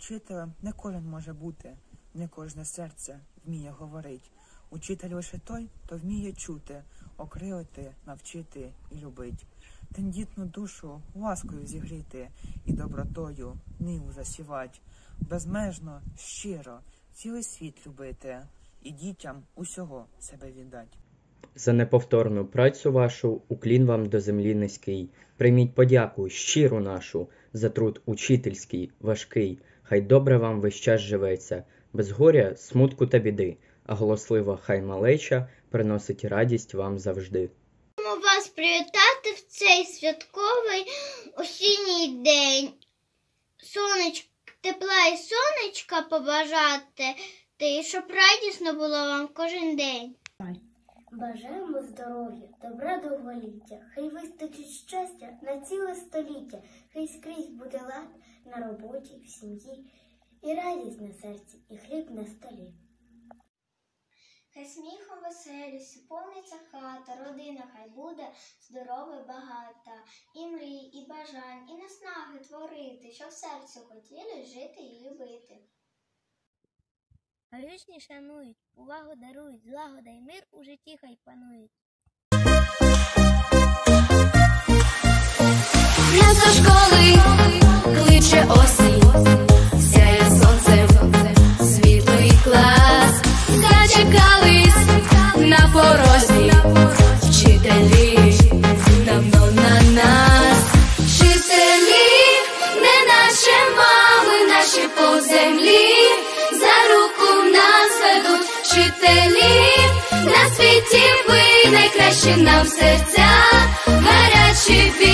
Учителем не кожен може бути, не кожне серце вміє говорить. Учитель лише той, хто вміє чути, окрилити, навчити і любить. Тендітну душу ласкою зігріти і добротою ниву засівать. Безмежно, щиро, цілий світ любити і дітям усього себе віддать. За неповторну працю вашу уклін вам до землі низький. Прийміть подяку щиру нашу за труд учительський, важкий. Хай добре вам весь час живеться, без горя, смутку та біди, а голослива хай малеча приносить радість вам завжди. Хочемо вас привітати в цей святковий осінній день. Тепла і сонечка побажати, і щоб радісно було вам кожен день. Бажаємо здоров'я, добра довголіття, хай вистачить щастя на ціле століття, хай скрізь буде лад на роботі, в сім'ї, і радість на серці, і хліб на столі. Хай сміхом веселістю повниться хата, родина хай буде здорова й багата, і мрій, і бажань, і наснаги творити, що в серцю хотіли жити і любити. Хай учні шанують, увагу дарують, злагода й мир у житті хай панують. Нас до школи кличе осінь, сяє сонцем світлий клас. Зачекались на порозі вчителі, давно на нас. Вчителі, не наші мами, наші по землі, за руку нас ведуть вчителі. На світі ви найкращі нам серця, гарячі.